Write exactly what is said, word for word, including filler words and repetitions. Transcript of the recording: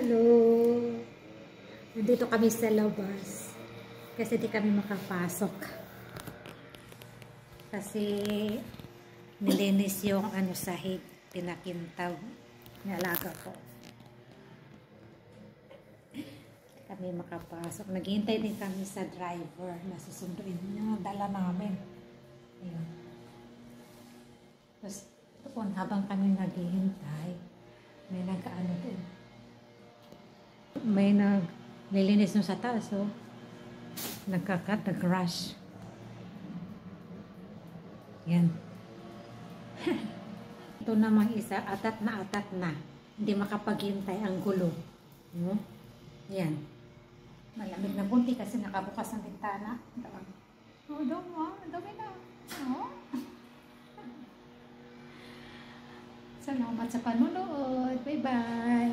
Hello! Nandito kami sa labas. Kasi di kami makapasok. Kasi nilinis yung ano sahig, pinakintaw. Nialaga ko. Di kami makapasok. Naghihintay din kami sa driver na susunduin yung dala namin. Ayun. Tapos doon habang kami naghihintay, may nag-ano din. May naglilinis nung sa taas, oh. Nagkakat, nag-rush. Yan. Ito namang isa, atat na atat na. Hindi makapaghintay ang gulo. Hmm? Yan. Malamig na bunti kasi nakabukas ang bintana. Oh, dami mo. Dami na. Oh. Salamat sa panunood. Bye-bye.